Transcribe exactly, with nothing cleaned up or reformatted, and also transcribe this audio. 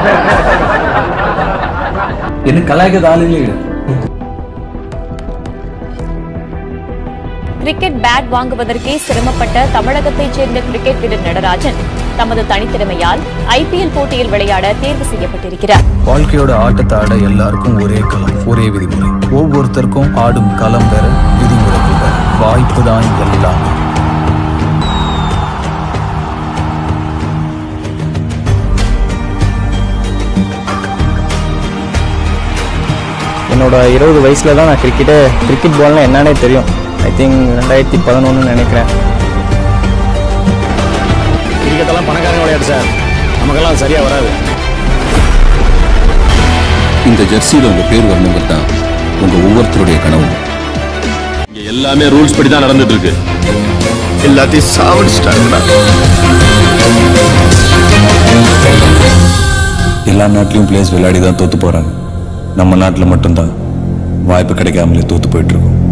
என்ன கலாய்க்காத ஆளுங்களே இல்லை. கிரிக்கெட் பேட் வாங்குவதற்கே சிரமப்பட்ட தமிழகத்தைச் சேர்ந்த கிரிக்கெட் வீரர் நடராஜன் தமது தனித்திறமையால் ஐபிஎல் போட்டியில் விளையாட தேர்வு செய்யப்பட்டிருக்கிறார். வாழ்க்கையோட ஆட்டத்தை ஆட எல்லாருக்கும் ஒரே களம், ஒரே விதிமுறை. ஒவ்வொருத்தருக்கும் ஆடும் களம் வேற, விதிமுறைகள் வேற. வாய்ப்பு தான் எல்லாம். என்னோட இருபது வயசுல தான் நான் கிரிக்கெட்டே கிரிக்கெட் பால்னா என்னன்னே தெரியும். ஐ திங்க் ரெண்டாயிரத்தி பதினொன்னு நினைக்கிறேன். கிரிக்கெட்டெல்லாம் பணக்காரங்க விளையாடு சார், நமக்கெல்லாம் சரியா வராது. இந்த ஜெர்சியில உங்க பேர் வரணுங்கிறது தான் உங்க ஒவ்வொருத்தருடைய கனவு. இங்க எல்லாமே ரூல்ஸ் படி தான் நடந்துட்டு இருக்கு. எல்லாத்தையும் சாவடிச்சிட்டாங்க. எல்லா நாட்டிலையும் பிளேயர்ஸ் விளையாடி தான் தோத்து போறாங்க. நம்ம நாட்டில் மட்டும்தான் வாய்ப்பு கிடைக்காமலே தோத்து போயிட்டு இருக்கோம்.